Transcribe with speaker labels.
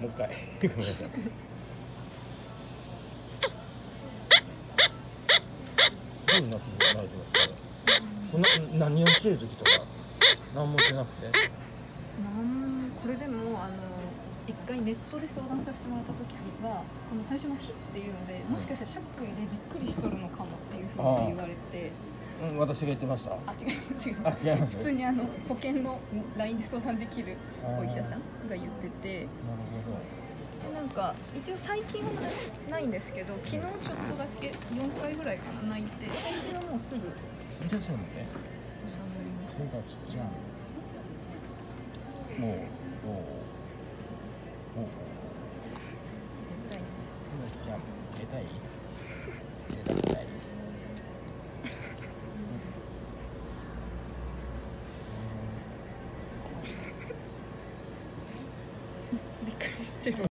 Speaker 1: もう一回ごめんなさい。すごい泣いてますから。何をしてる時とか何もしなくて。
Speaker 2: これでも一回ネットで相談させてもらった時はこの最初の「日」っていうのでもしかしたらしゃっくりでびっくりしとるのかもっていうふうに言われて。
Speaker 1: 私が言ってました。
Speaker 2: 違います。普通に保険の LINE で相談できるお医者さんが言ってて。
Speaker 1: なるほ
Speaker 2: ど。なんか一応最近はないんですけど、昨日ちょっとだけ4回ぐらいかな泣いて、最近はもうすぐ
Speaker 1: じゃあそうね。
Speaker 2: 収まります。
Speaker 1: それがちっちゃい。もうちゃん出たい？出たい。
Speaker 2: びっくりしてる。